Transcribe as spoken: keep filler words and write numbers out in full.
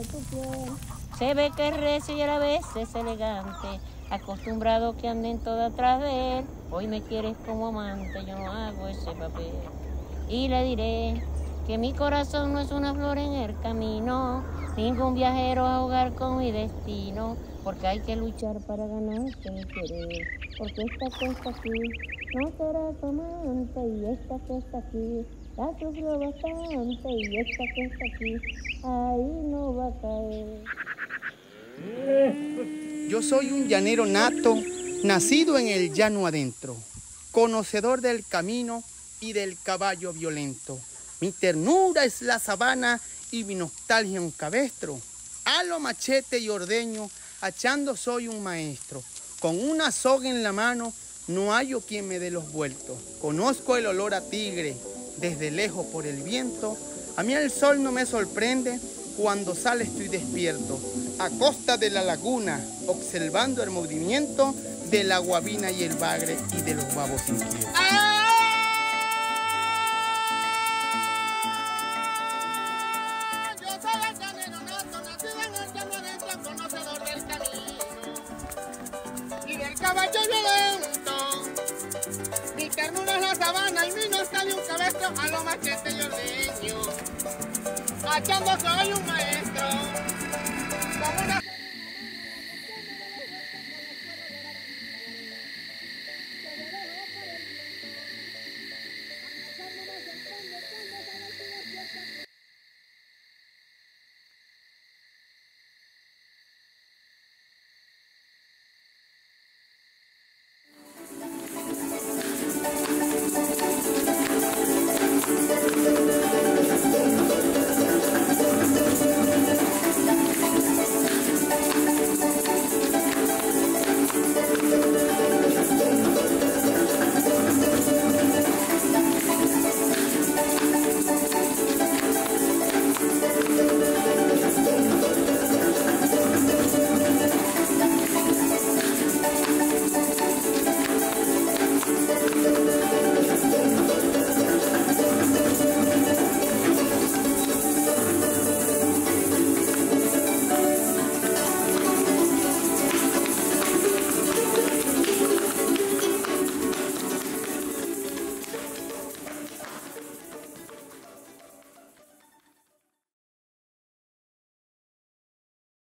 tu piel. Se ve que es recio y a la vez es elegante, acostumbrado que anden toda atrás de él. Hoy me quieres como amante, yo no hago ese papel. Y le diré que mi corazón no es una flor en el camino, ningún viajero a jugar con mi destino, porque hay que luchar para ganarse mi querer. Porque esta que está aquí no será tu amante, y esta que está aquí la sufrió bastante, y esta que está aquí ahí no va a caer. Yo soy un llanero nato, nacido en el llano adentro, conocedor del camino y del caballo violento. Mi ternura es la sabana y mi nostalgia un cabestro. Halo, machete y ordeño, hachando soy un maestro. Con una soga en la mano no hallo quien me dé los vueltos. Conozco el olor a tigre desde lejos por el viento. A mí el sol no me sorprende, cuando sale estoy despierto. A costa de la laguna, observando el movimiento de la guabina y el bagre y de los babos inquietos. Caballo violento, mi ternura es la sabana y mi nostalgia un cabestro, a lo machete y ordeño, hachando soy un maestro.